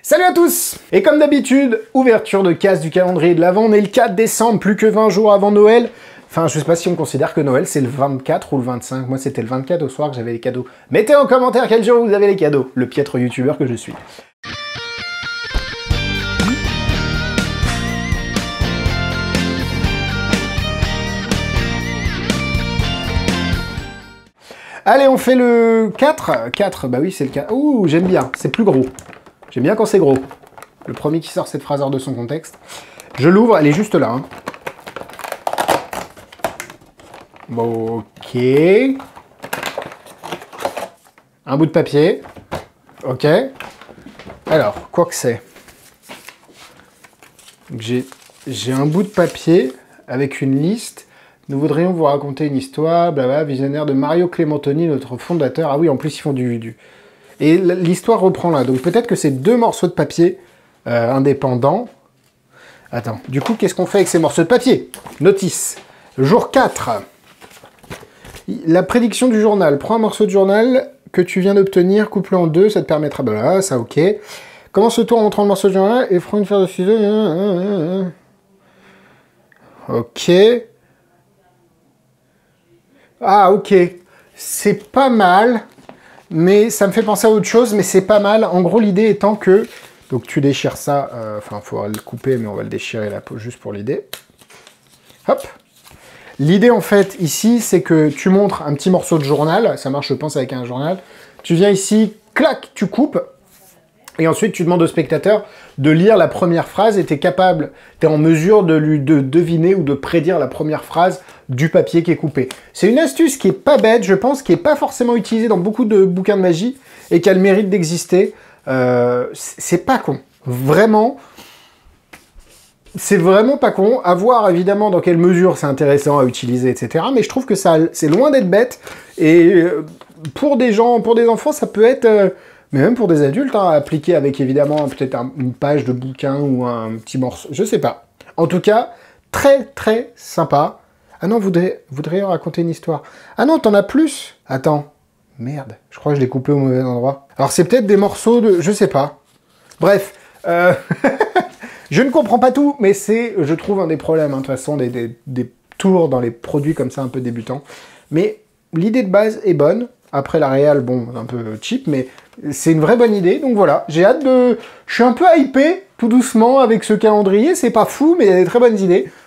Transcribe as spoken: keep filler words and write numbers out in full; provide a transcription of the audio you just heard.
Salut à tous! Et comme d'habitude, ouverture de case du calendrier de l'Avent, on est le quatre décembre, plus que vingt jours avant Noël. Enfin, je sais pas si on considère que Noël c'est le vingt-quatre ou le vingt-cinq, moi c'était le vingt-quatre au soir que j'avais les cadeaux. Mettez en commentaire quel jour vous avez les cadeaux, le piètre youtubeur que je suis. Allez, on fait le quatre. quatre, bah oui, c'est le quatre. Ouh, j'aime bien, c'est plus gros. J'aime bien quand c'est gros. Le premier qui sort cette phrase hors de son contexte. Je l'ouvre, elle est juste là. Hein. Bon, ok. Un bout de papier. Ok. Alors, quoi que c'est. J'ai un bout de papier avec une liste. Nous voudrions vous raconter une histoire, blabla, visionnaire de Mario Clementoni, notre fondateur. Ah oui, en plus, ils font du... du... Et l'histoire reprend là. Donc peut-être que c'est deux morceaux de papier euh, indépendants. Attends, du coup, qu'est-ce qu'on fait avec ces morceaux de papier? Notice. Jour quatre. La prédiction du journal. Prends un morceau de journal que tu viens d'obtenir, coupe-le en deux, ça te permettra... Voilà, ça, ok. Commence le tour en montrant le morceau de journal et prends une paire de ciseaux. Ok. Ah, ok. C'est pas mal, mais ça me fait penser à autre chose, mais c'est pas mal. En gros, l'idée étant que... Donc, tu déchires ça. Euh, enfin, il faudra le couper, mais on va le déchirer là, juste pour l'idée. Hop. L'idée, en fait, ici, c'est que tu montres un petit morceau de journal. Ça marche, je pense, avec un journal. Tu viens ici, clac, tu coupes. Et ensuite, tu demandes au spectateur de lire la première phrase et tu es capable, tu es en mesure de lui de deviner ou de prédire la première phrase du papier qui est coupé. C'est une astuce qui est pas bête, je pense, qui est pas forcément utilisée dans beaucoup de bouquins de magie et qui a le mérite d'exister. Euh, c'est pas con. Vraiment, c'est vraiment pas con. À voir, évidemment, dans quelle mesure c'est intéressant à utiliser, et cetera. Mais je trouve que ça, c'est loin d'être bête. Et pour des gens, pour des enfants, ça peut être... Euh, mais même pour des adultes, hein, appliqué avec évidemment peut-être un, une page de bouquin ou un petit morceau, je sais pas. En tout cas, très très sympa. Ah non, vous voudriez, vous voudriez raconter une histoire. Ah non, t'en as plus. Attends, merde, je crois que je l'ai coupé au mauvais endroit. Alors c'est peut-être des morceaux de... je sais pas. Bref, euh... je ne comprends pas tout, mais c'est, je trouve, un des problèmes, hein, de toute façon, des, des, des tours dans les produits comme ça, un peu débutants. Mais l'idée de base est bonne. Après la réal, bon, un peu cheap, mais c'est une vraie bonne idée. Donc voilà, j'ai hâte de... Je suis un peu hypé, tout doucement, avec ce calendrier. C'est pas fou, mais il y a des très bonnes idées.